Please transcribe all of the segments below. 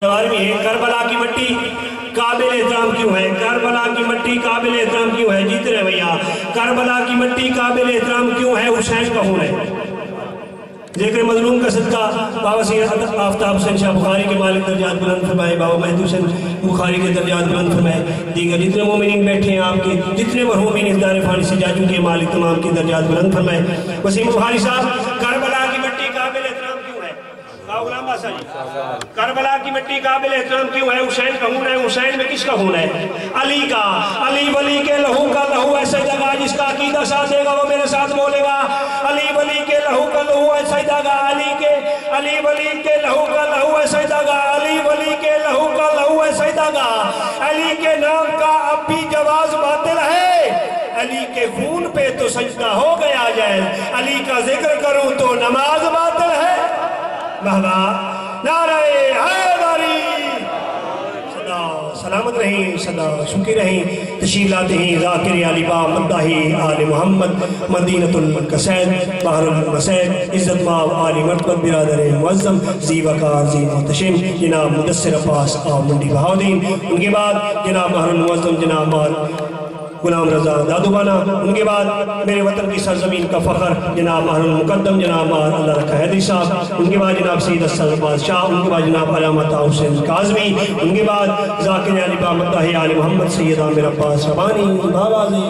کربلا کی مٹی قابل احترام کیوں ہے؟ کربلا کی مٹی قابل احترام کیوں ہے؟ جیت رہے بھیا، کربلا کی مٹی قابل احترام کیوں ہے؟ حسین کا خون ہے۔ ذکر مظلوم کا صدقہ بابا سید آفتاب حسین شاہ بخاری کے مالک درجات بلند فرمائے، بابا مہدی حسین بخاری کے درجات بلند فرمائے، دیگر جتنے مومنین بیٹھے ہیں آپ کے، جتنے مرحومین اس دار فانی سے جا چکے ہیں، مالک تمام کی درجات بلند فرمائے۔ وسیم بخاری صاحب، کربلا کی مٹی قابل احترام کیوں ہے؟ غلام بادشاہ جی، کربلا کی مٹی قابل احترام کیوں ہے؟ حسین کا خون ہے۔ حسین میں کس کا خون ہے؟ علی کا۔ علی ولی کے لہو کا لہو ایسے جگہ جس کا عقیدہ ساتھ دے گا وہ میرے ساتھ بولے گا، علی ولی کے لہو کا لہو ایسے جگہ، علی ولی کے لہو کا لہو ایسے جگہ، علی ولی کے لہو کا لہو ایسے جگہ، علی کے نام کا اب بھی جواز باطل ہے، علی کے خون پہ تو سجدہ ہو گیا جائز، علی کا ذکر کروں تو نماز باطل ہے۔ بابا نعرہ حیدری، صدا سلامت رہیں، صدا سکی رہیں، تشریف لاتے ہیں ذاکر علی با مداحی آل محمد، مدینۃ القصید، بحر المسید، عزت مآب آل مرتبت برادر معظم، زی وقار زی محتشم جناب مدثر عباس آل منڈی بہاؤدین، ان کے بعد جناب بحر المعظم جناب مال غلام رضا دادوبانا، ان کے بعد میرے وطن کی سرزمین کا فخر جناب بحر المقدم جناب مال اللہ رکھا حیدری صاحب، ان کے بعد جناب سید اسد بادشاہ، ان کے بعد جناب علامت حسین کاظمی، ان کے بعد ذاکر علی با مداحی آل محمد سید عامر عباس ربانی، بابا زی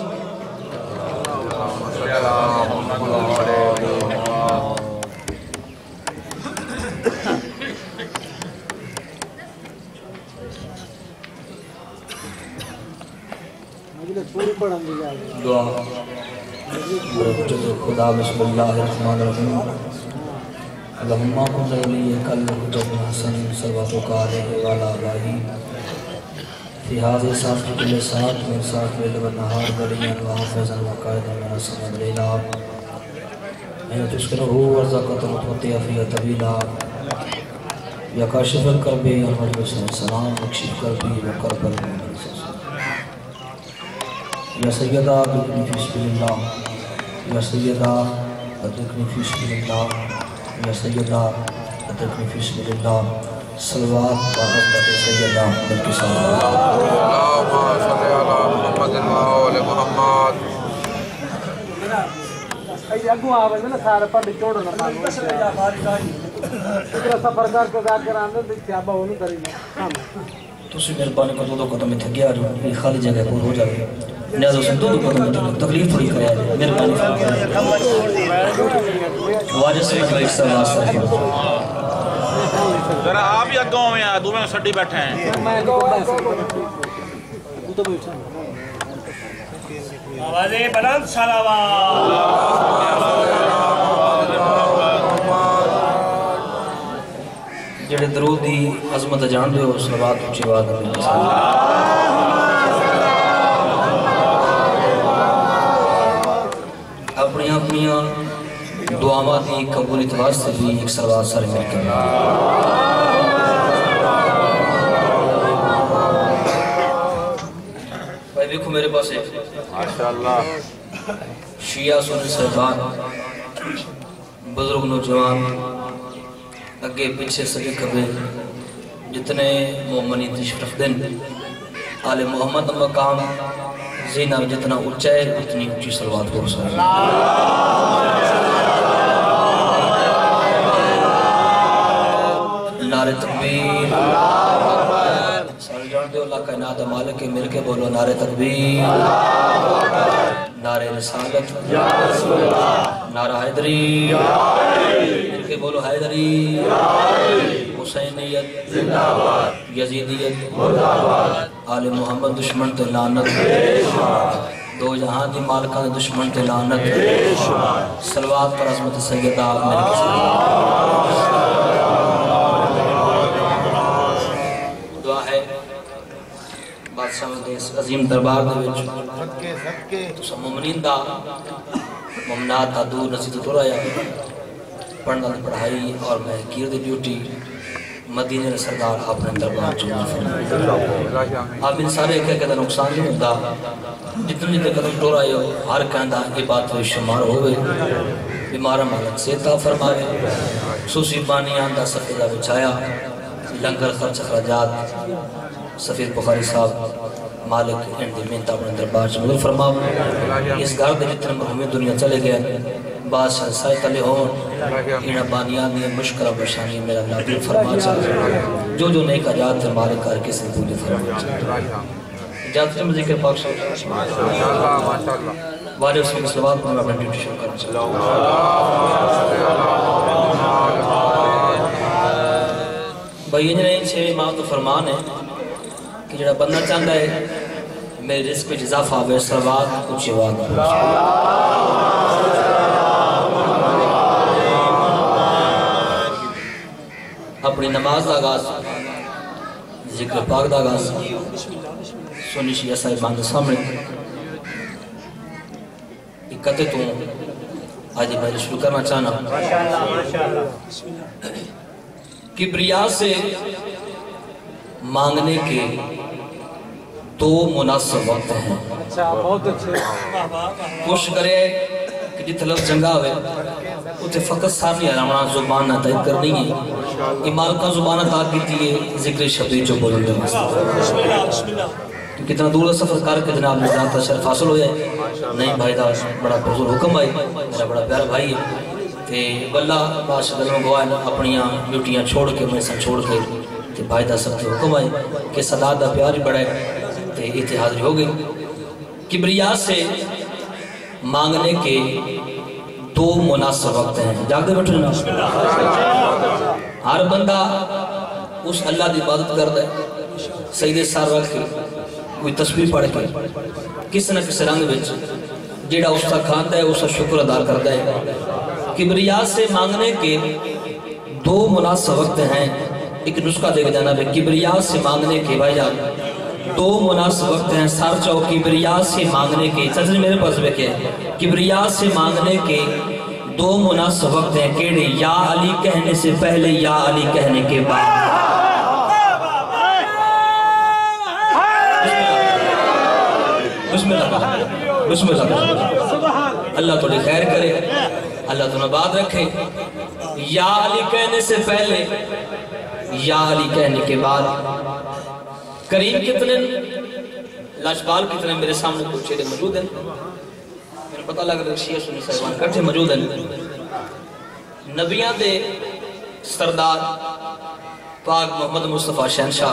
دعا خدا بسم اللہ الرحمن الرحیم اللہم کن ولیک الحجت حسن صلواتک علیہ وعلی آلہ فی هذه الساعة كل ساعة من ساعة الليل والنهار وليا وحافظا وقائدا من السماء والليل حين تسكنه ورزقة متوطئة فيها طويلا يا كاشف الكرب يا مجلس السلام اكشف كربي وكرب المؤمن یا سیدہ ادرکنی فی سبیل اللہ، یا سیدہ ادرکنی فی سبیل اللہ، یا سیدہ ادرکنی فی سبیل اللہ، صلوات و حضرت سیدہ ملک صلی اللہم صلی علی محمد و آل محمد۔ اگو آواز میں نا سارے پڑھ چھوڑو نا اتنا سفر کر کے ذات کراندے دیکھتے آبا ہونی کریں تو اسی مہربانی کو دو قدم میں تھک گیا جو یہ خالی جگہ پور ہو جائے نیازوں سے دو قدم میں تکلیف تھوڑی کرے آجائے مہربانی واجہ سے جو ایک سر واسطہ ہے ذرا آپ ہی اگوں میں دو میں سٹی بیٹھے ہیں آواز بلند صلوات جڑے درود دی عظمت جان دے ہو صلوات اچھی بات ہے اپنی اپنی دعاواں دی قبولیت واسطے بھی ایک صلوات سارے مل کر بھائی دیکھو میرے پاس ایک ماشاءاللہ شیعہ سنی صاحبان بزرگ نوجوان اگے پیچھے سجے کبھے جتنے مومنی تشریف دن آل محمد مقام زینب جتنا اچھا ہے اتنی اچھی صلوات کو رسول نعرہ تکبیر سارے جانتے ہو اللہ کائنات مالک مل کے بولو نعرہ تکبیر نعرہ رسالت نعرہ حیدری مل کے بولو حیدری حسینیت یزیدیت آل محمد دشمن تے لعنت دو جہاں دی مالکہ دشمن تے لعنت صلوات پر عظمت سیدہ دعا ہے بادشاہ میں اس عظیم دربار دے وچ تو سب مومنین دا ممنات دا دور نصیت تو رہا پڑھنا دی پڑھائی اور میں کیر دی ڈیوٹی مدینہ سردار اپنے دربار چونی فرمائے آپ ان سارے کہہ کہ نقصان نہیں ہوتا جتنی دے قدم ٹور آئے ہو ہر کہندہ یہ بات ہوئی شمار ہوئے بیمارہ مالک سیتا فرمائے خصوصی بانی آندہ سفیدہ بچایا لنگر خرچ اخراجات سفیر بخاری صاحب مالک اندی مینتا اپنے دربار سے مدر فرماؤ اس گھر دے جتنے مرحومی دنیا چلے گئے بادشاہ سائے تلے ہون اینا بانیان میں مشکرہ برشانی میرا اللہ دل فرما چاہے جو نیک آجات ہے مالک کر کے سے پوجے فرما چاہے اجازت میں ذکر پاک صلی والے اس میں سلوات پر اپنے ڈیوٹی شروع کرنا چاہے بھائی انہیں چھے امام تو فرمان ہے کہ جڑا بندہ چاہتا ہے میرے رزق پہ اضافہ ہوئے سلوات اچھے واد اپنی نماز دا آغاز ذکر پاک دا آغاز سنی شیعہ صاحبان دے سامنے اکتے تو آج میں شروع کرنا چاہنا کبریا سے مانگنے کے دو مناسب وقت ہیں کوشش کرے کہ جت لفظ جنگا ہوئے اتھے فقط سارنی آرامنا زبان نہ تائید کرنی ہے امال کا زبان عطا کی تیئے ذکر شبیر جو بولن دے کتنا دور سفر کر کے جناب نے ذات شرف حاصل ہوئے نہیں بھائی دا بڑا بزرگ حکم آئی میرا بڑا پیارا بھائی ہے تے واللہ بادشاہ دلوں گوائے اپنیاں ڈیوٹیاں چھوڑ کے میں سن چھوڑ کے تے بھائی دا سب کے حکم آئی کہ صداد دا پیاری بڑھے تے ایتے حاضری ہو گئی کبریا سے مانگنے کے دو مناسب وقت ہیں جاگ دے بیٹھو نا ہر بندہ اس اللہ دی عبادت کر دے سیدے سار رکھ کے کوئی تسبیح پڑھ کے کس نہ کس رنگ بچ جیڑا اس کا کھانتا ہے اس کا شکر ادا کرتا ہے کبریا سے مانگنے کے دو مناسب وقت ہیں ایک نسخہ دے گا جناب کبریا سے مانگنے کے بھائی جان دو مناسب وقت ہیں سر چاو کبریا سے مانگنے کے چلتے میرے پاس بیکے کبریا سے مانگنے کے دو مناسب وقت ہیں کیڑے یا علی کہنے سے پہلے یا علی کہنے کے بعد بسم اللہ بسم اللہ اللہ تو لئے خیر کرے اللہ تو نباد رکھے یا علی کہنے سے پہلے یا علی کہنے کے بعد کریم کتنے لاجپال کتنے میرے سامنے کچھ چیزیں موجود ہیں میرے پتہ لگ رہا ہے شیعہ سنی صاحبان کٹھے موجود ہیں نبیان دے سردار پاک محمد مصطفیٰ شہنشاہ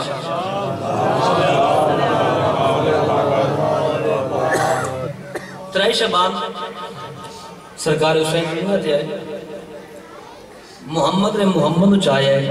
ترائی شبان سرکار حسین دنیا دیا ہے محمد نے محمد چاہیا ہے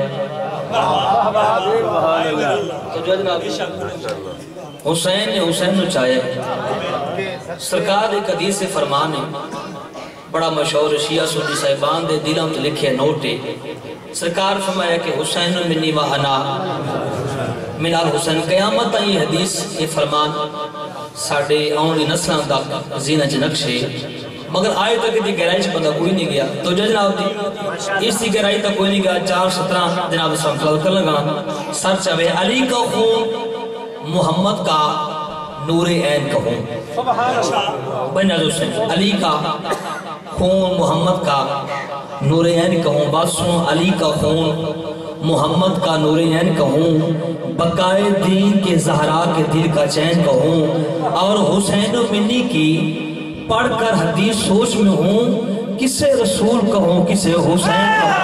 تو جو جناب حسین نے حسین چاہیا ہے سرکار ایک حدیث سے فرمان ہے بڑا مشہور شیعہ سنی صاحبان دے دلوں تو لکھے نوٹے سرکار فرمایا کہ حسین منی و انا من الحسین قیامت یہ حدیث یہ فرمان ساڑھے آنی نسلان دا زینہ جنکشے مگر آئے تک دی گہرائی سے بندہ کوئی نہیں گیا تو جو جناب دی اس دی گہرائی تک کوئی نہیں گیا 4-17 جناب اسلام خلال کر لگا سر چاہے علی کا خون محمد کا نور عین کا خون علی کا خون محمد کا نور عین کا خون بات سنو علی کا خون محمد کا نور عین کہوں بقائے دین کے زہرا کے دل کا چین کہوں اور حسین و منی کی پڑھ کر حدیث سوچ میں ہوں کسے رسول کہوں کسے حسین کہوں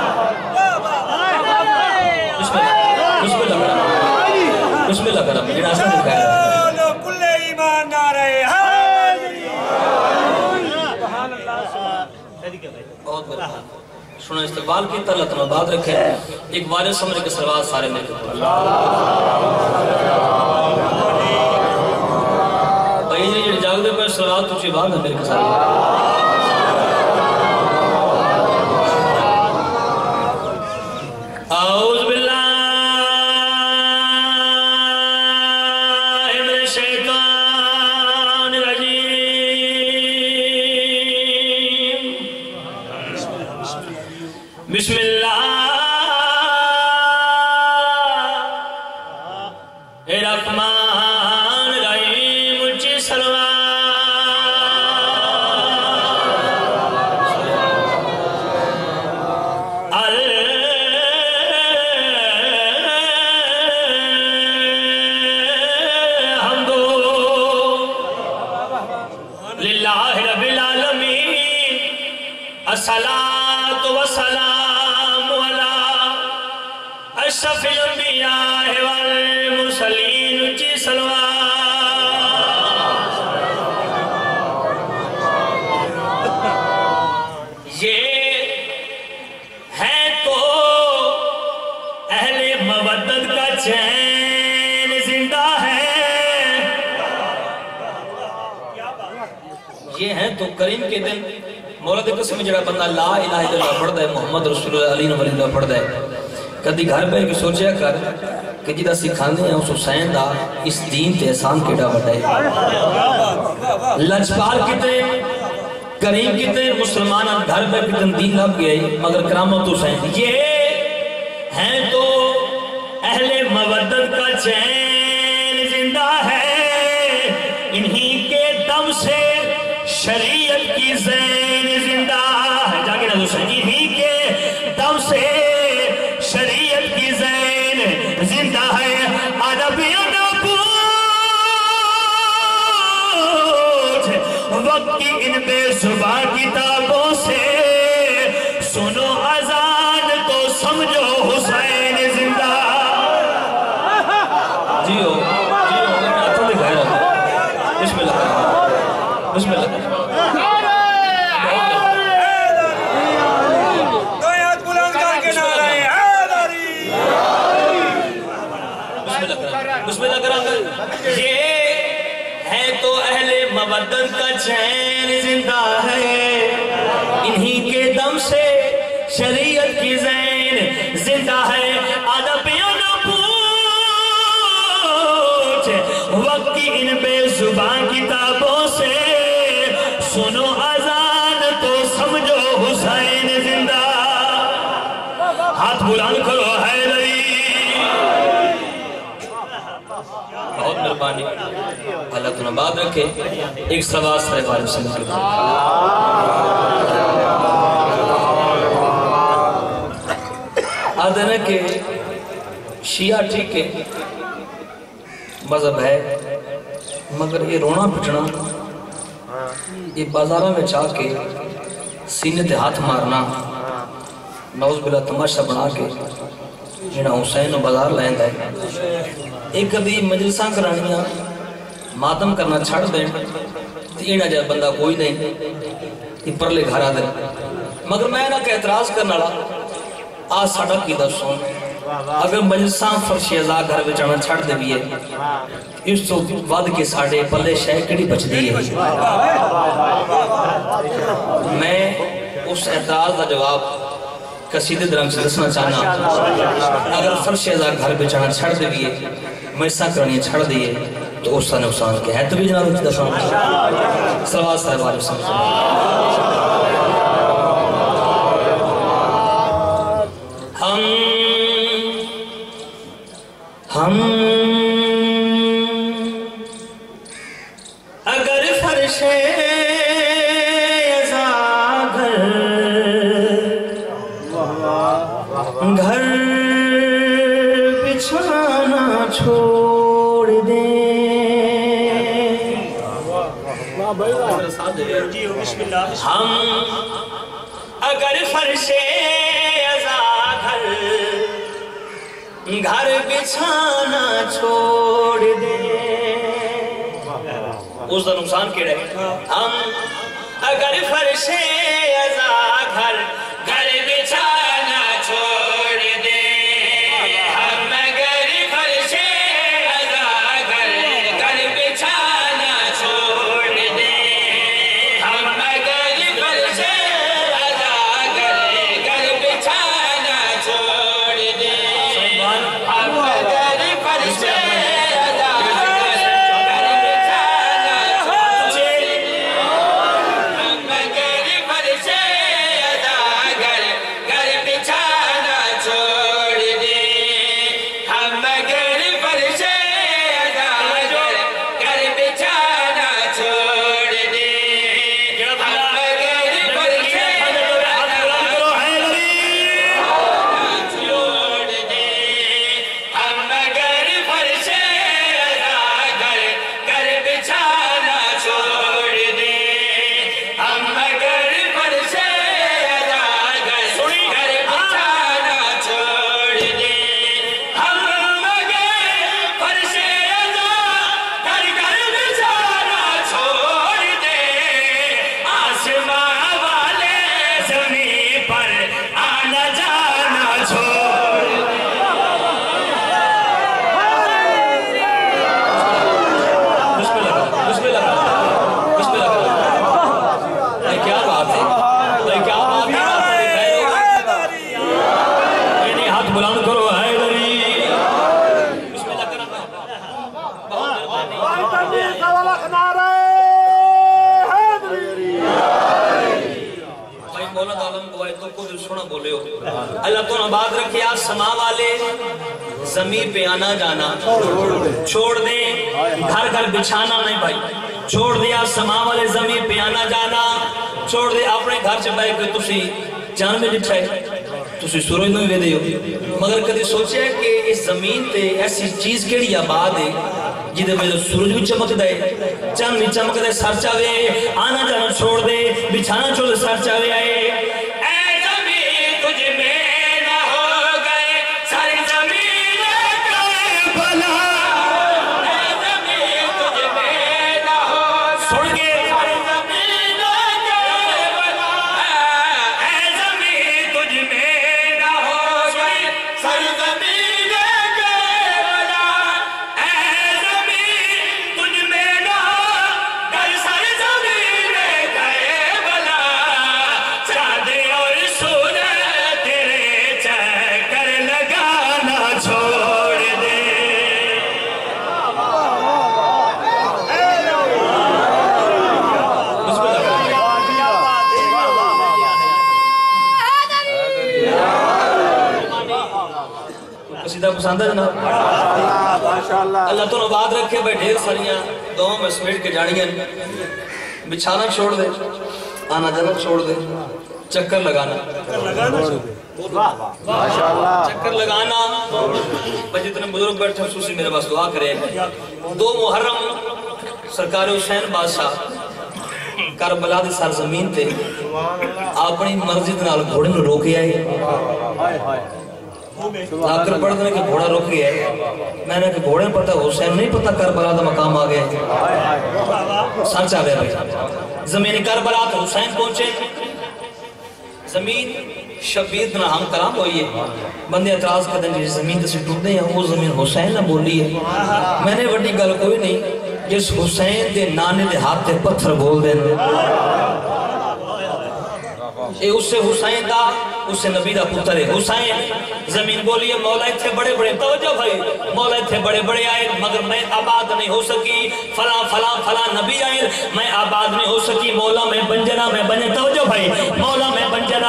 بسم اللہ کرم یہ راستہ دکھایا ہے کل ایمان نعرہ بہت بڑا سنو استقبال کی طرح تمہیں بات رکھے ایک وارث سمجھ کے سلوات سارے میں کرتے ہیں بھائی یہ جاگ دے پر سلوات تجھے بات ہے میرے کے سارے اعوذ باللہ من الشیطان الرجیم بسم اللہ الرحمن الرحیم مجھے سلوات الصلاۃ والسلام علی اشرف الانبیاء والمرسلین کی صلوات یہ ہے تو اہل مودت کا چین زندہ ہے یہ ہیں تو کریم کے دن مولد قسم جڑا بندہ لا الہ الا اللہ پڑھدا ہے محمد رسول اللہ علیہ وسلم پڑھدا ہے کدی گھر بیٹھ کے سوچیا کر کہ جدا سکھاندے ہیں اس حسین دا اس دین تے احسان کیڑا بڑا ہے لجپال کتنے کریم کتنے مسلمان گھر بیٹھ کے دین لب گئے مگر کرامت حسین یہ ہیں تو اہل مودت کا چین زندہ ہے انہی کے دم سے شریعت کی زین زندہ ہے جاگے نہ دوسرے انہی کے دم سے شریعت کی زین زندہ ہے ادبیوں نہ پوچھ وقت کی ان بے زبان کتابوں سے سنو اذان تو سمجھو حسین زندہ جیو بسم اللہ بسم اللہ بسم اللہ کرام یہ ہے تو اہل مودت کا چین زندہ ہے انہی کے دم سے شریعت کی زین زندہ ہے ادبیوں نہ پوچھ وقت کی ان بے زبان کتابوں سے سنو اذان تو سمجھو حسین زندہ ہاتھ بلند کرو حیدری بہت مہربانی اللہ تمہیں بات رکھے ایک سوال صلی اللہ علیہ وسلم کے آدھنے کے شیعہ ٹھیک ہے مذہب ہے مگر یہ رونا پٹنا یہ بازارہ میں چاہ کے سینے تے ہاتھ مارنا نعوذ باللہ تماشا بنا کے جنہ حسین و بازار لائن ہے ایک کبھی مجلساں کرانیاں ماتم کرنا چھڑ دیں تینا جائے بندہ کوئی نہیں یہ پرلے گھرا دیں مگر میں نہ کہ اعتراض کرنا لا آج سڑک کی دسوں اگر مجلساں فرشی ازا گھر بچانا چھڑ دے بھی ہے اس تو ود کے ساڑے پلے شہ کڑی بچ دی ہے میں اس اعتراض دا جواب قصیدے درنگ سے دسنا چاہنا اگر فرش ازا گھر بچانا چھڑ دے بھی ہے مجلساں کرنی چھڑ دیئے تو اس کا نقصان کیا ہے تو بھی جناب اچھی دسنا صلوات صلی اللہ علیہ وسلم ہم اگر فرش ازا گھر بچھانا چھوڑ دیں ہم اگر فرش ازا گھر بچھانا چھوڑ دیں اس دا نقصان کیڑے ہم اگر فرش ازا گھر بچھانا چھوڑ دیں ہم اگر فرش ازا گھر بچھانا چھوڑ دیں ہم اگر فرش ازا گھر بچھانا چھوڑ دیں ہم اگر فرش ازا گھر بچھانا چھوڑ دیں ہم اگر فرش کو دل سونا بولے ہو اللہ تو آباد رکھے سما والے زمین پہ آنا جانا چھوڑ دے گھر گھر بچھانا نہیں بھائی چھوڑ دیا سما والے زمین پہ آنا جانا چھوڑ دے اپنے گھر سے بھائی کہ تسی جان میں جٹھائے تسی سورج میں بھی دے ہو مگر کدھی سوچے کہ اس زمین تے ایسی چیز کیڑی آباد ہے جدے میں سورج بھی چمک دے چاند بھی چمک دے سر چاوے آنا جانا چھوڑ دے بچھانا چھوڑ دے سر چاوے آئے پسند ہے جناب اللہ تو آباد رکھے بھائی ڈھیر ساریاں دعاوں میں سمیٹ کے جاڑیاں بچھانا چھوڑ دے آنا جانا چھوڑ دے چکر لگانا چکر لگانا جتنے بزرگ بیٹھے خصوصی میرے پاس دعا کرے 2 محرم سرکار حسین بادشاہ کربلا دی سرزمین تے اپنی مرضی نال گھوڑے نوں روکے آئے آکر پڑھ دنے کہ گھوڑا روک گیا ہے میں نے کہ گھوڑے پتہ حسین نہیں پتہ کربلا دا مقام آگیا ہے سچ آگیا بھائی زمین کربلا تو حسین پہنچے زمین شبیر بنا ہم کلام ہوئی ہے بندے اعتراض کرتے ہیں جس زمین سے ٹوٹ دے ہیں وہ زمین حسین نہ بولی ہے میں نے وڈی گل کوئی نہیں جس حسین دے نانے دے ہاتھ تے پتھر بول دے اے اس سے حسین دا اس سے نبی دا پتر ہے حسین زمین بولی ہے مولا تھے بڑے بڑے توجہ بھائی مولا تھے بڑے بڑے آئے مگر میں آباد نہیں ہو سکی فلاں فلاں فلاں نبی آئے میں آباد نہیں ہو سکی مولا میں بنجنا توجہ بھائی مولا میں بنجنا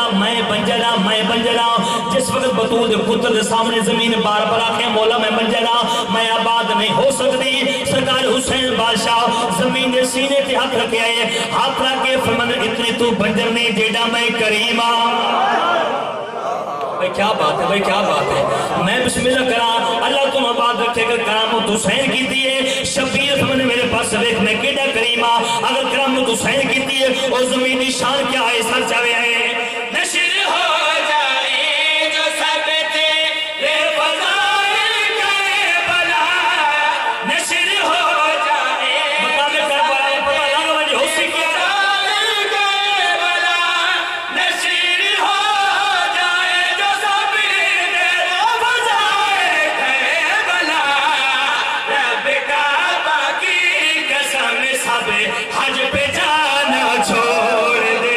جس وقت بطول دے پتر دے سامنے زمین بار بار آکے مولا میں بنجنا میں آباد نہیں ہو سکتی سرکار حسین بادشاہ زمین دے سینے تے ہاتھ رکھے آئے ہاتھ رکھے فرمان اتنی تو بنجر نہیں جیڑا میں کریمہ بھائی کیا بات ہے میں بسم اللہ کرام اللہ تم آباد رکھے کر کرامت حسین کی دیئے شبیر فرمانے میرے پاس دیکھ میں کیڑا کریمہ اگر کرامت حسین کی دیئے اور زمینی شان کیا ہے سر چاوے آئے نشر ہو جائے جو سب تیرے فضائل کربلا نشر ہو جائے مقام کربلا پتہ لگا مجھے ہو سکیا حج پہ جانا چھوڑ دے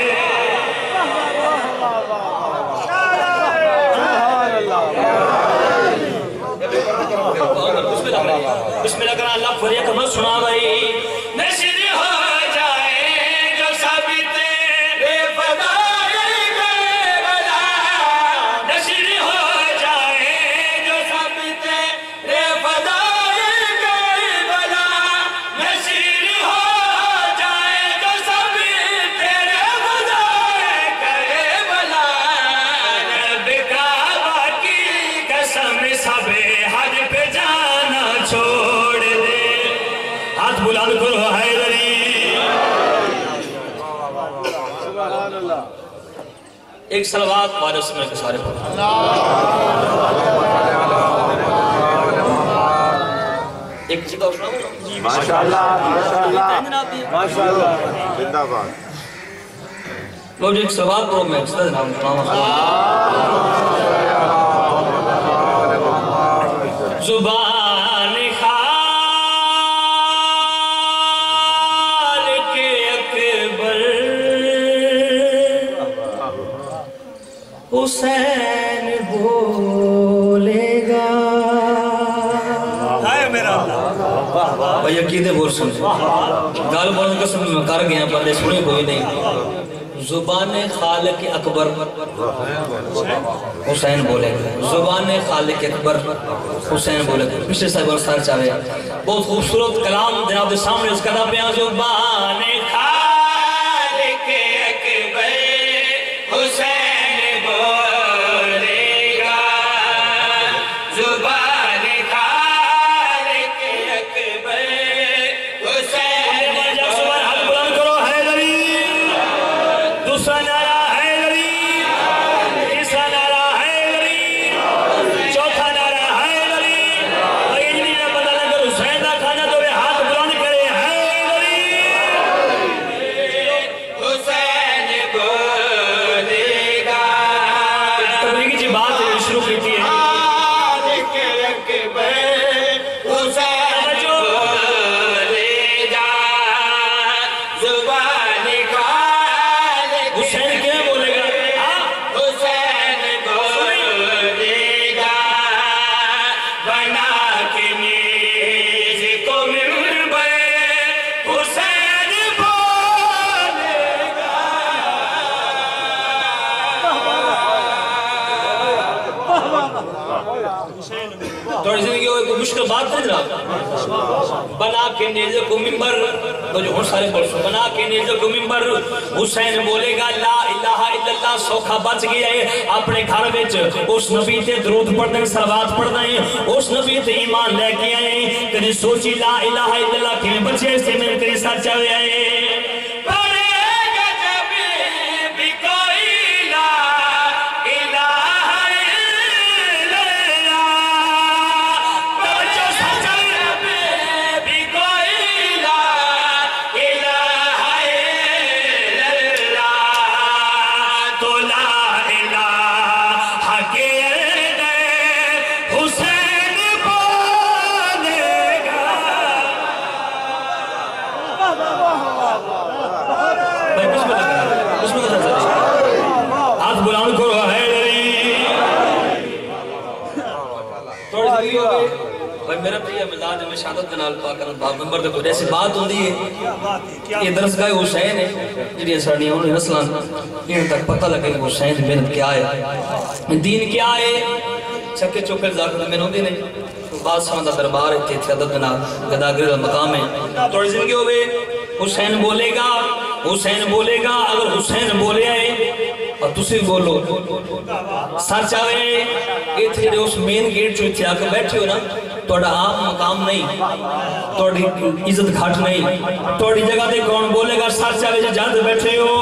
بسم اللہ کرنا اللہ فریق میں سنا بھائی نشر ہو جائے جو سب تیرے فضائل کربلا نشر ہو جائے جو سب تیرے فضائل کربلا نشر ہو جائے جو سب تیرے فضائل کربلا رب کعبہ کی قسم سب حج پہ جانا چھوڑ دے ہاتھ بلند کرو حیدری ایک صلوات وارث میں کے سارے پڑھو ایک چیزا اٹھنا ہو ماشاءاللہ زندہ باد لوگ ایک صلوات پڑھو میں چیزا جناب زبان خالق اکبر حسین بولے گا بھائی عقیدے بول سن گال بولنے قسم میں کر گیا بندے سنے کوئی نہیں زبان خالق اکبر حسین بولے گا، زبان خالق اکبر حسین بولے گا. پچھلے صاحب اور سار چاہے بہت خوبصورت کلام جناب دے سامنے اس کا دا پیان. زبان خالق اکبر حسین بولے گا، زبان خالق اکبر حسین. ہاتھ بلند کرو حیدری. دوسرا نعرہ حیدری، تیسرا نعرہ حیدری، چوتھا نعرہ حیدری. اور یہ جنہیں نہ پتہ لگ کر حسین دا کھانا تو وہ ہاتھ بلند کرے حیدری. حسین بولے گا. تبلیغی جی بات شروع کی تھی تھوڑی زندگی ہوئے کوئی مشکل بات نہیں رہا. بنا کے نیزے کو ممبر تو جو ہوں سارے بول سو بنا کے نیزے کو ممبر حسین بولے گا لا الہ الا اللہ. سوکھا بچ گیا ہے اپنے گھر وچ اس نبی تے درود پڑھنا ہے، صلوات پڑھنا ہے، اس نبی تے ایمان لے کے آئے. کدی سوچی لا الہ الا اللہ کیوں بچے سے میں کدی سچ آئے آئے. میرا پریہ مزاج میں شہادت دنال پاکر باب ممبر دے کوئی ایسی بات ہوندی ہے. یہ درسگاہ حسین ہے جنہی ساڑی انہوں نے نسلان یہ تک پتہ لگے کہ حسین محنت کیا ہے، دین کیا ہے. چھکے چوکے ذاکر میں ہوندی نہیں. بعض سمندہ دربار ہے تھی عدد دنال گداگر مقام ہے. توڑی زندگی ہوئے حسین بولے گا، حسین بولے گا. اگر حسین بولے آئے اور تسی بولو سر چاہے یہ تھے اس مین گیٹ جو اتھے آکے بیٹھے ہو نا توڑا عام مقام نہیں، توڑی عزت گھاٹ نہیں. توڑی جگہ دے کون بولے گا سر چاہے جو جاندے بیٹھے ہو.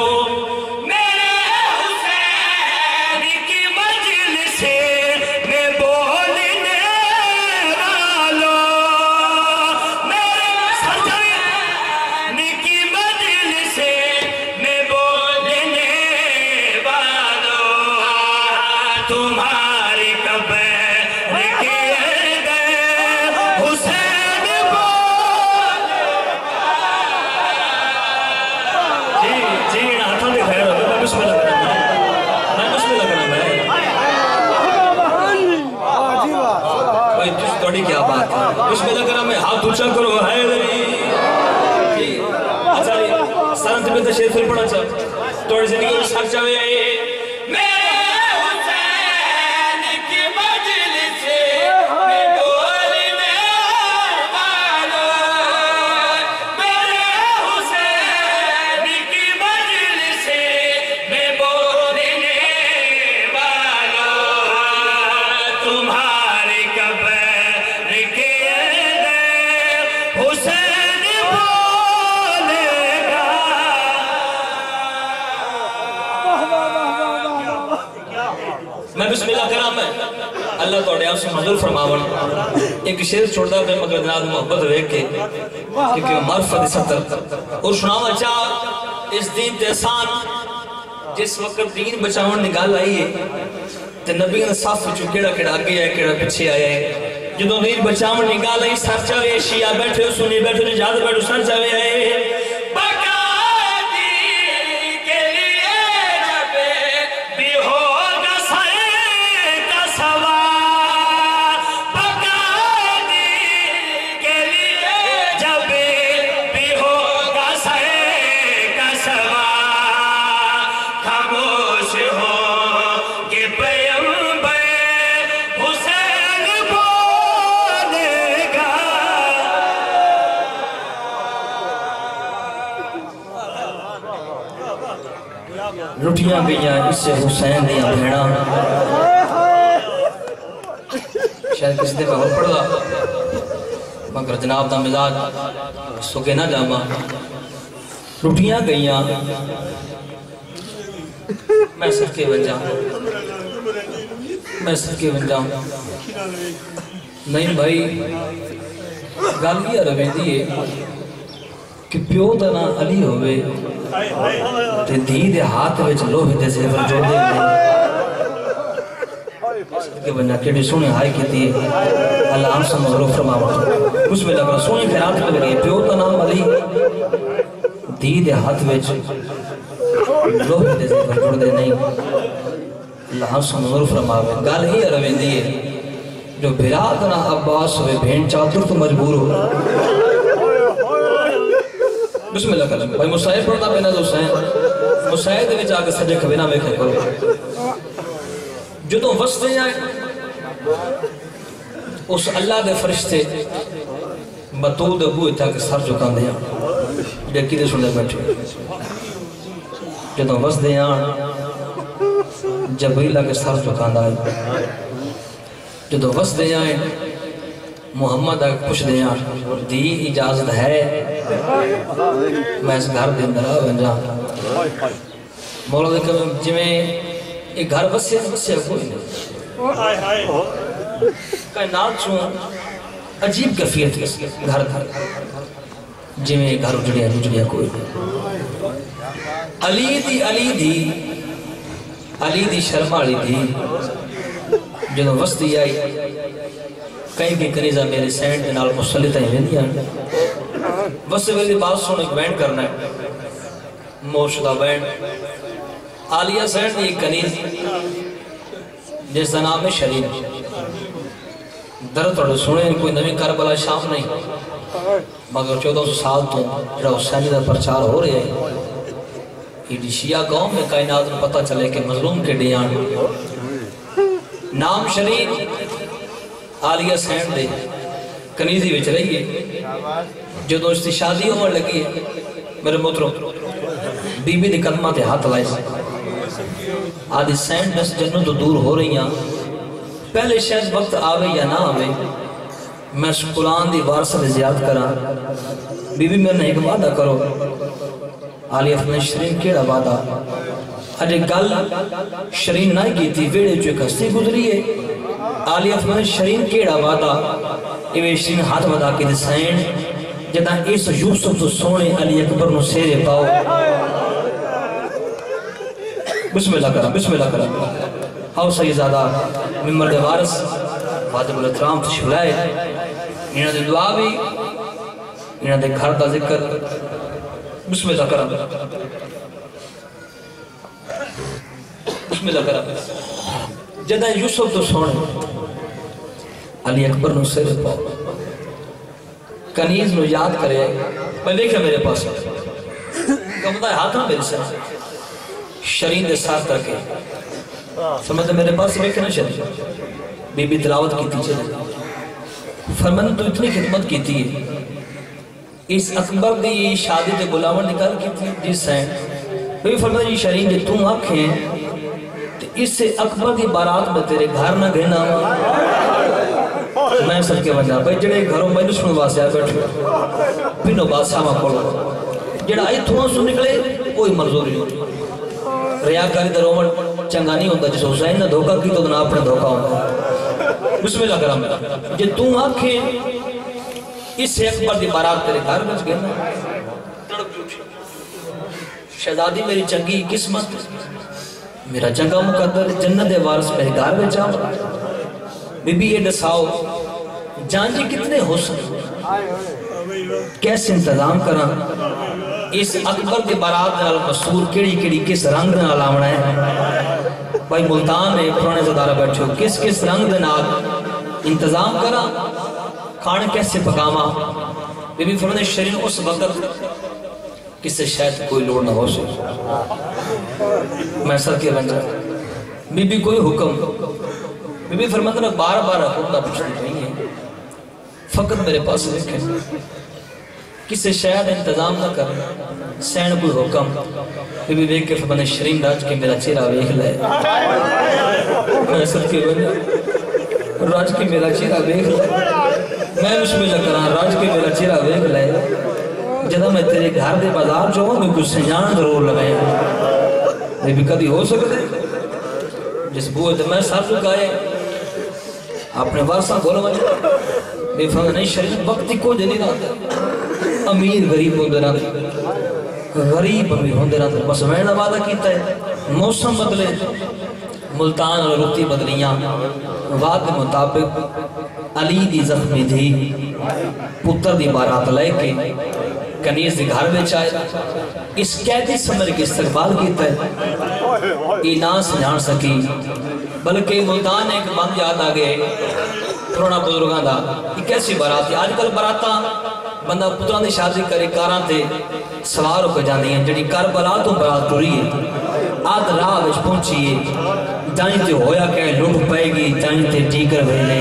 کیا بات ہے بسم اللہ کرام میں ہاتھ اونچا کرو حیدری. اچھا سرانت میں تشریف پھر پڑھا چاہ توڑی زندگی میں سر چاہے آئے. میں بسم اللہ کرام ہے اللہ توڑے آپ سے منظور فرماون. ایک شیر چھوڑتا ہے مگر جناب محبت ہوئے کہ کیونکہ معرفت ستر اور سناوا چاہ اس دین تحسان جس وقت دین بچاون نگال آئی ہے تے نبی نے صاف جو کیڑا کیڑا آگے ہے کیڑا پچھے آیا ہے. جدو دین بچاون نگال آئی سر چاہے شیعہ بیٹھے سنی بیٹھے جہاز بیٹھے سر چاہے آئے. سے حسین دیا بھیڑا شاید کسی دے میں اور پڑھ گا مگر جناب دا مزاج سکے نہ جاما روٹیاں گئیاں میں صدقے بن جاؤں نہیں بھائی گل یہ رویں دیئے کہ پیو دا نا علی ہوئے تے دھی دے ہاتھ وچ لوہے دے زیور جوڑ دے صدقے بن جاؤں کیڑی سونے ہائی کی دیئے اللہ ہم سے مغلوب فرماوات اس میں لگا سونے خیرات کر لگے پیو دا نام علی دھی دے ہاتھ وچ لوہے دے زیور جوڑ دے نہیں اللہ ہم سے مغلوب فرماوات گل ہی رویں دیئے جو بھرادنا عباس ہوئے بھین چادر تو مجبور ہو بسم اللہ کریں بھائی مسائب پڑھنا بنا دو حسین مسائب دے وچ آ کے سجے کبھی نہ ویکھے کرو جدوں وستے آئے اس اللہ دے فرشتے بطول دے بوئے تھا کہ سر جھکان دیا ڈیکی دے سنے بیٹھے جدوں وستے آئے جبریل کے سر جھکان دیا جدو وس دے آئیں محمد آگے پوچھ دے آئیں دی اجازت ہے میں اس گھر دے اندر بن جا مولا دے کہ جی میں ایک گھر وسیع کوئی نہیں کائنات چون عجیب کیفیت گھر جی میں گھر اجڑیا کوئی نہیں علی دی شرمالی دی جنہوں وسطی آئی کہیں بھی کنیزہ میرے سینڈ نال مسلط ہیں نہیں آئیں وسطی میری بات سونے ایک بینڈ کرنا ہے موشدہ بینڈ عالیہ سینڈ ایک کنیز جس کا نام ہے شرین درد توڑے سونے کوئی نوی کربلا شام نہیں مگر 1400 سال تو جڑا حسینی دا پرچار ہو رہے ہیں یہ شیعہ قوم میں کائنات میں پتہ چلے کہ مظلوم کے ڈیان نام شرین عالیہ سینڈ دے کنیزی وچ رہی ہے جدو اس کی شادی ہونے لگی ہے میرے مطرو بی بی دی قدمہ تے ہاتھ لائے آدھی سینڈ دس جنوں تو دور ہو رہی ہیں پہلے شاید وقت آوے یا نہ آوے میں قرآن دی وارثت زیاد کرا بی بی میں نے ایک وعدہ کرو عالیہ فرمائے شرین کیڑا وعدہ اجے گل شرین نہ کی تھی ویڑے جو ایک ہستی گزری ہے عالیہ فرمائے شرین کیڑا وعدہ ایوے شرین ہاتھ ودا کے دسائن جدا اس یوسف تو سونے علی اکبر نو سیرے پاؤ بسم اللہ کرا آؤ سیدزادہ ممبر دے وارث واجب الاحترام تشریف لائے انہاں دی دعا بھی انہاں دے گھر دا ذکر بسم اللہ کرا جدہ یوسف تو سونے علی اکبر نو سر پاؤ کنیز نو یاد کرے میں دیکھا میرے پاس کمدہ ہاتھ نہ میرے سے شرین دے ساتھ رکھے سمجھتے میرے پاس دیکھنا شرین بی بی تلاوت کی تھی چلے فرمانے تو اتنی خدمت کی تھی اس اکبر دی شادی دے بلاون نکال کی تھی جس سین بی فرمانے جی شرین جی تم آنکھیں اس سے اکبر دی بارات میں تیرے گھر نہ گھنا میں سب کے وجہ بھائی جڑے گھروں میں نسلوں واسے آئے بیٹھے پینوں بادشاہ ماں پڑھو جڑا آئی تھوڑا سن نکلے کوئی منظور نہیں ہوتی ریاکاری در عمر چنگا نہیں ہوتا جس حسین نے دھوکہ کی تو نہ اپنے دھوکہ ہوتا بسم اللہ کرام جی تم آنکھیں اس سے اکبر دی بارات تیرے گھر میں گھنا شہزادی میری چنگی قسمت میرا چنگا مقدر جنت وارث میرے گھر میں جاؤ بی بی یہ دساؤ جان جی کتنے حسن کیسے انتظام کرا اس اکبر کے بارات نال مسور کیڑی کس رنگ نال آمنا ہے بھائی ملتان میں پرانے زدارہ بیٹھو کس رنگ نال انتظام کرا کھانے کیسے پکاما بی بی فرمانے شرین اس وقت کس سے شاید کوئی لوڑ نہ ہو سو میں سر کے بن جائے بی بی کوئی حکم بی بی فرماتا نا بار حکم نہ پوچھنی نہیں ہے فقط میرے پاس دیکھیں کس سے شاید انتظام نہ کر سین کوئی حکم بی بی دیکھ کے فرمانے شرین راج کے میرا چہرہ ویکھ لے میں سب کے بنا راج کے میرا چہرہ ویکھ لے میں بسم اللہ کرا راج کے میرا چہرہ ویکھ لے جدہ میں تیرے گھر دے بازار جو ہوں میں کچھ سنجان ضرور لگائے یہ بھی کبھی ہو سکتے جس بوئے تو میں ساتھ چکائے اپنے وارثہ بولو مجھے بے فرمانے نہیں شریف وقتی کو جنی رہتا امیر غریب ہوندے رہتے غریب امیر ہوندے رہتے بس میں نے وعدہ کیتا ہے موسم بدلے ملتان اور رتی بدلیاں وعد مطابق علی دی زخمی تھی پتر دی بارات لے کے کنیز دی گھر میں چاہے اس قیدی سمر کی استقبال کیتا ہے یہ نہ سجان سکی بلکہ ملتان ایک بند یاد آگئے پرانا بزرگاں دا یہ کیسی بارات ہے آج کل باراتا بندہ پتران دی شادی کرے کاراں تے سوار ہو کے جاندی ہیں جڑی کربلا تو برات ٹری ہے آدھ راہ وچ پہنچی ہے جائیں تے ہویا کہ لوٹ پائے گی جائیں تے ٹیکر بھیلے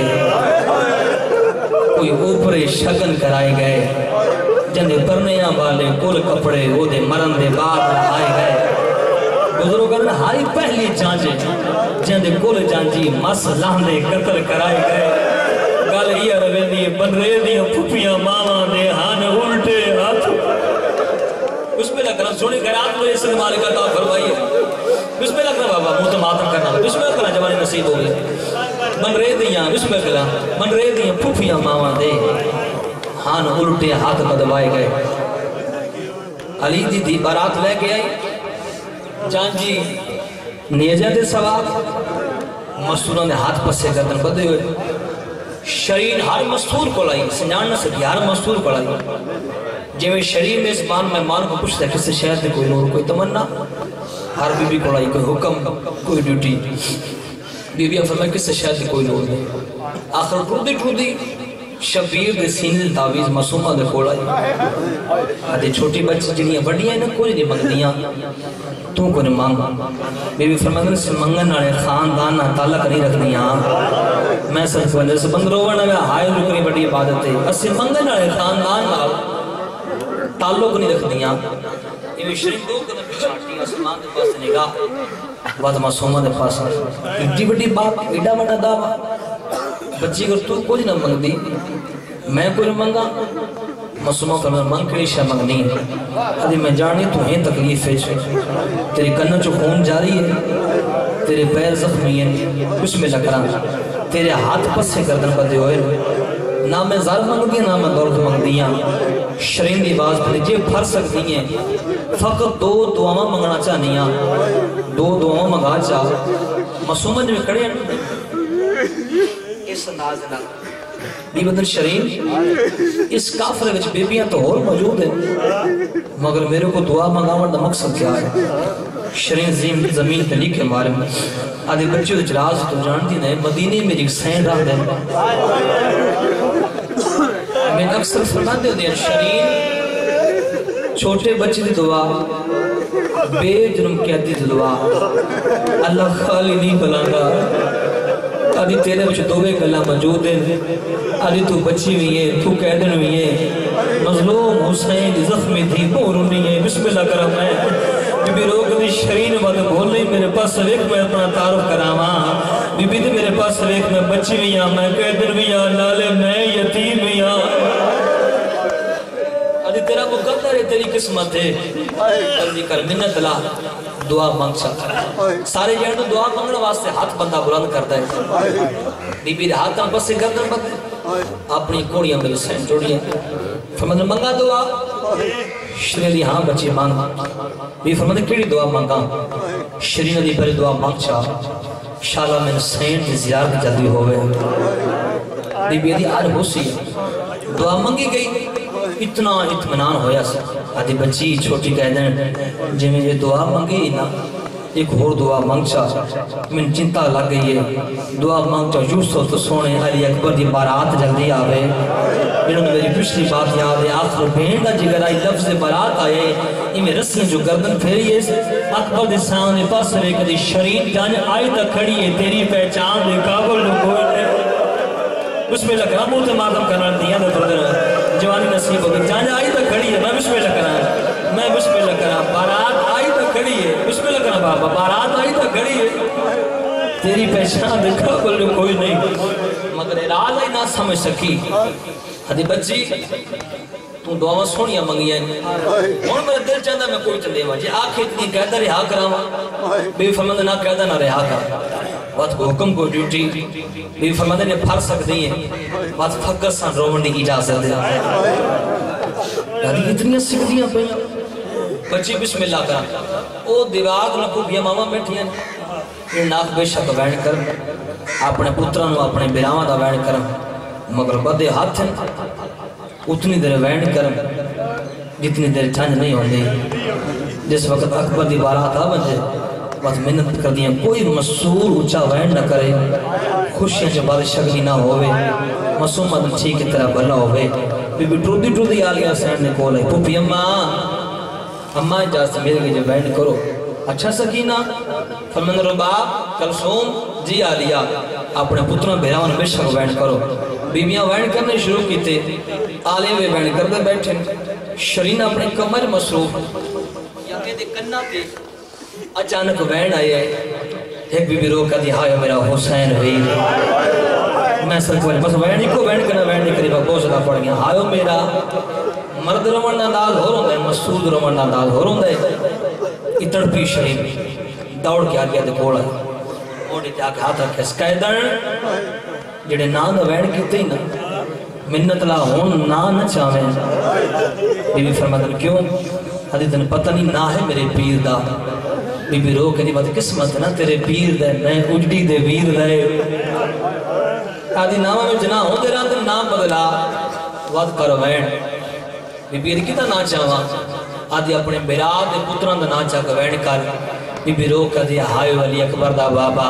کوئی اوپرے شگن کرائے گئے جندے پرنیاں والے کل کپڑے وہ دے مرن دے بعد آئے گئے بزرگان ہائی پہلی جانجے جندے کل جانجی مس لاندے قتل کرائے گئے گل یہ روے دیئے بن رہے دیئے پھپیاں ماما دے ہاں الٹے ہاتھ بسم اللہ کرنا سونی خیرات میں اس مالک عطا فرمائیے بسم اللہ کرنا بابا منہ تو ماتم کرنا بسم اللہ کرنا جوانی نصیب ہو گئے بن رہے دیاں بسم اللہ کرنا بن رہے دیاں پھپیاں ماما دے ہاں الٹے ہاتھ بدوائے گئے علی دی بارات لے کے آئی جان جی نیجہ دے سواب مستوروں نے ہاتھ پسے گردن بدے ہوئے شرین ہر مستور کو لائی سنجان نہ سکی ہر مستور کو لائی جیوے شرین میں اس بان میں مان کو پوچھتا ہے کس سے شہر دے کوئی نور کوئی تمنا ہر بی بی کو لائی کوئی حکم کوئی ڈیوٹی بی بی فرمائے کس سے شہر دے کوئی نور دے آخر ٹھوڑی شبیر دے سینے تعویز معصومہ دے کھوڑا آدھے چھوٹی بچی جنیاں بڑیاں نہ کوئی نہیں مانگدیاں تو کو نہیں مانگ بی بی فرمائے سے منگن نالے خاندان نہ تعلق نہیں رکھنیاں میں سب وجہ سے بند روڑا میں ہائے رکنی بڑی عبادت ہے اسے منگن نالے خاندان نال تعلق نہیں رکھنیاں یہ شریف دو قدم پچھاٹی آسمان دے پاس نگاہ بات معصومہ دے پاس ایڈی بڑی باپ ایڈا بڑا دعویٰ بچی اگر تو کوئی نہ مانگ دی میں کوئی نہ مانگا معصومہ فرمایا مانگ کری شاہ مانگنی ادھی میں جانی تو ہیں تکلیف ہے تیری کنہ جو خون جاری ہے تیرے پیر زخمی ہیں بسم اللہ کرام تیرے ہاتھ پس سے گردن بدے ہوئے نہ میں زار مانگ دیا نہ میں دولت مانگ دیا شرین دی باز پھر جے پھر سکتی ہیں فقط دو دعاواں مانگنا چاہنیاں دو دعاواں مانگا چاہ معصومہ جو کھڑے ہیں اس نازنہ بی بدر شرین اس کافر وچ بیبیاں تو اور موجود ہیں مگر میرے کو دعا مانگاون دا مقصد کیا ہے شرین زمین پہ لکھے مارے میں آدھے بچے تو جراز تو جانتی نہیں مدینے میں ایک سین رہ دیں میں اکثر فرما دے دیا شرین چھوٹے بچے دی دعا بے جنم کہتی دی دعا اللہ خالی نہیں بلانگا آدھی تیرے بچے دوے گلہ موجود ہیں آدھی تو بچی ہوئی ہے تو قیدن ہوئی ہے مظلوم حسین زخمی تھی بورونی ہے بسم اللہ کرم ہے بی بی روک دی شرین بات بھول نہیں میرے پاس سلیک میں اپنا تعارف کراما بی بی دی میرے پاس سلیک میں بچی ہوئی ہے میں قیدن ہوئی ہے نالے میں یتیم ہوئی ہے آدھی تیرا مقدر ہے تیری قسمت ہے جلدی کر منت لا دعا مانگ سکتا ہے سارے جہاں تو دعا مانگنے واسطے ہاتھ بندہ بلند کرتا ہے بی بی ہاتھ ہم بس سے گردن بندے اپنی کوڑیاں میرے سین جوڑیاں فرمانے منگا دعا شرین دی ہاں بچے مانگ بی فرمانے کیڑی دعا مانگا شرین دی پہلے دعا مانگ چاہ شالا میں سین دی زیارت جلدی ہوئے بی بی دی آج ہو سی دعا مانگی گئی اتنا اطمینان ہویا سا آدھی بچی چھوٹی کہہ دیں جی میں یہ دعا مانگی نا ایک اور دعا مانگ چاہ من چنتا لگ گئی ہے دعا مانگ چاہ یوسف تو سونے علی اکبر دی بارات جلدی آوے انہوں نے میری پچھلی بات یاد ہے آخر بینڈا جگر آئی لفظ بارات آئے یہ میں رسیں جو گردن پھیری ہے اکبر دی سامنے پاس رہے کہ شرین جان آئی تک کھڑی ہے تیری پہچان دے کابل نو کوئی ہے بسم اللہ کرام موت ماتم کرنا دیا دے بردر جوانی نصیب ہوگی جان آئی تک کھڑی ہے میں بسم اللہ کرام بابا بارات آئی تو گھڑی تیری پہچان دیکھا بلو کوئی نہیں مگر راز آئی نہ سمجھ سکی حدی بچی تو دعاوں سونیاں منگی ہیں اور میرا دل چاہتا میں کوئی چلے ہوا جی آنکھ اتنی قیدہ رہا کراما بے فرمند نہ قیدہ نہ رہا کر بات کو حکم کو ڈیوٹی بے فرمند نے پھر سکتی ہیں بات فقط سان رومن کی اجازت دیا دادی اتنی سکھدیاں پہ بچی بسم اللہ کرا او دیواد لکھو بیا ماما بیٹھی ہیں یہ ناک بے شک وین کر اپنے پترانو اپنے بیراواں دا وین کر مگر بدے ہاتھ ہیں اتنی دیر وین کر جتنی دیر چھنج نہیں ہوندی جس وقت اکبر دی بارات آ بنجے بس محنت کر دیا کوئی مسور اچھا وین نہ کرے خوشیاں جب بارے شکلی نہ ہوئے مسومت ٹھیک کی طرح بھلا ہوئے بی بی ٹردی آلیہ حسین نے کول ہے پوپی اماں اجازت مل گئی جب وین کرو اچھا سکینہ فرمند رباب کلثوم جی آلیہ اپنے پتروں بہراون بے شک وین کرو بیمیاں وین کرنے شروع کی تھے آلے وے وین کردے بیٹھے شرین اپنے کمر مصروف یا کہتے کنہ تھے اچانک وین آئے ایک بی بی رو کا دی ہائے میرا حسین ہوئی میں سنت والے بس وین ہی کو وین کرنا وین نہیں قریبا بہت زیادہ پڑ گیا ہائے میرا مرد رومن انداز ہو رہا ہے مسعود رومن انداز ہو رہا ہے اتڑ پی شریف دوڑ کے آگیا دے کوڑا اوڑی تے آکے ہاتھ رکھے سکیدر جڑے نام دا وین کیتے ہی نا منت لا ہون نہ چاہویں بی بی فرماتا کیوں حدیث نے پتہ نہیں نہ ہے میرے پیر دا بی بی رو کہ نہیں بات قسمت نا تیرے پیر دے نئے اجڑی دے ویر دے آدھی نامہ میں جنا ہوں دے رہا تھے نام بدلا وقت کرو وین بی بی کتا نا چاہواں آدھی اپنے براد دے پتران دا نا چاہ کے وین کر بی بی رو کہ دیا ہائے ولی اکبر دا بابا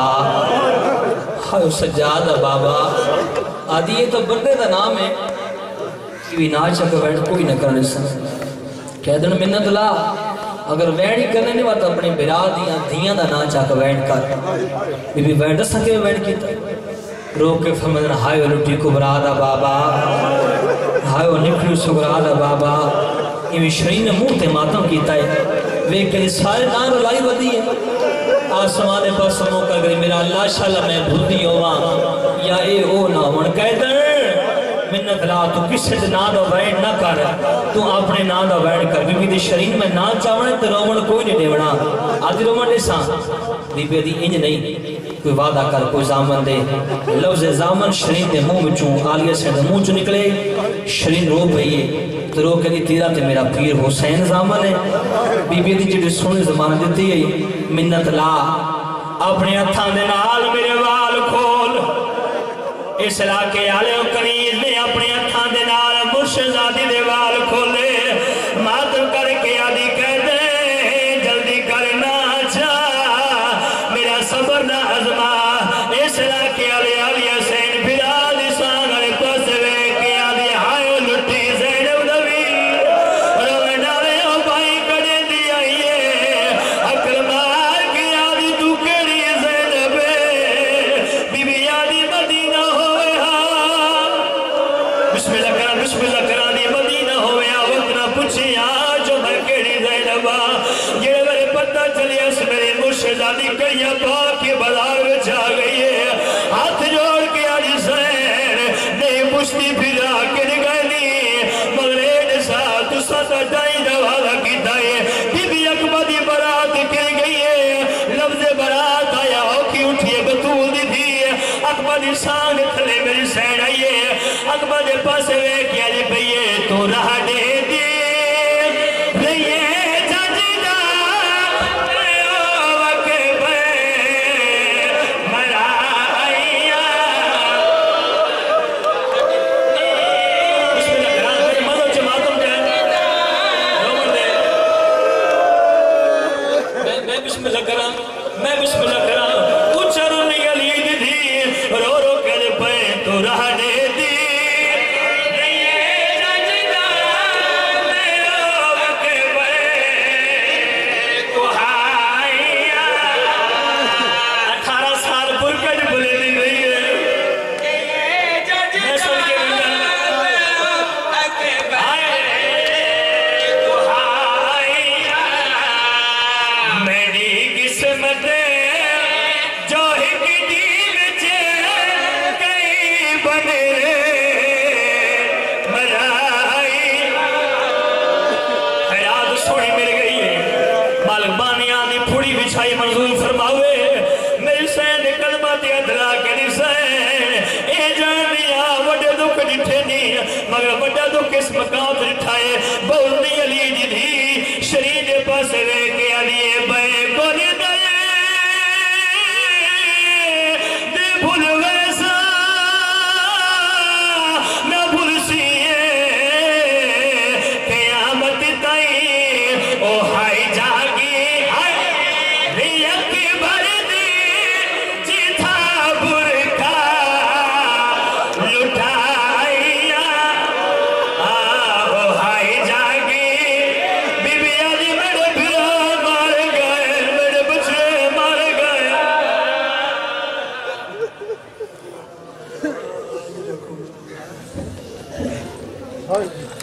ہائے سجاد دا بابا آدھی یہ تو بندے دا نام ہے کہ بھی نا چاہ کے وین کوئی نہ کرنے سن کہہ دن منت لا اگر وین ہی کرنے نہیں بات اپنے براد دیاں دا نا چاہ کے وین کر بی بی وین دستا کہ وین کیتا رو کے فرمدن ہائے لٹی کبرا دا بابا ہائے نکلو سگرا دا بابا یہ شرین منہ تے ماتم کیتا ہے وہ کہ سارے نان لائی ودی ہے آسمان پر سمو کر گئی میرا اللہ شاءاللہ میں بھودی ہوا یا اے او نہ من کہہ در منت لا تو کسی دے نا دا وین نہ کر تو اپنے نا دا وین کر کیونکہ دی شرین میں نا چاہونے تو رومن کوئی نہیں دیونا آدھی رومن نیسا دی پہ دی انج نہیں کوئی وعدہ کر کوئی زامن دے لفظ زامن شرین دے منہ میں چون آلیہ سے دے منہ چون نکلے شرین رو بھئیے تو رو کہتی تیرا تے میرا پیر حسین زامن ہے بی بی دی جڑی سونے زمان دیتی ہے منت لا اپنے ہتھاں دے نال میرے وال کھول اس علاقے آلے و کنیز نے اپنے ہتھاں دے نال مرشدزادی دے وال کھولے ماتم کر کے آدھی کہہ دے جلدی کرنا چاہ میرا صبر نہ عظمہ اس علاقے آلے علی حسین بلال سانگل پس وے کے آدھی ہائے لٹی زینب نبی روے نالے او بھائی کڑے دی آئیے اکل مار کے آدھی تو کڑی زینب بی بی آدھی مدینہ ہوئے ہاں بسم اللہ کرا دی مدینہ ہوئے ہاں وقت نہ پوچھی آجو میں کڑی زینب یہ میرے پتہ چلی اس میرے مرشدزادی کڑیاں پاک کے بازار میں جا گئی ہے ہاتھ جوڑ کے آج حسین نہیں پوچھتی پھرا کے نگلی مغرین ساتھ تو ساتھ جائی جوالہ کی دائے بی بی اکبر دی برات گر گئی ہے لفظ برات آیا ہو کی اٹھئے بطول دی تھی اکبر دی سانگ تھلے میری سین آئیے اکبر دے پاس وے کیا جی بھئیے تو رہا دے دی رہیے جاجدہ بسم اللہ کرا اچھا رو نہیں علی دی تھی رو رو کہہ دے لا کے نسائیں اے جانیا وڈے دکھ ڈٹھے نہیں مگر وڈا دکھ اس مقام ڈٹھائے بولنی علی جی دی شرین دے پاس رہ کے علی بے کونے دے دے بھول ویسا نہ بھول سیے قیامت تائی او ہائی جاگی ہاں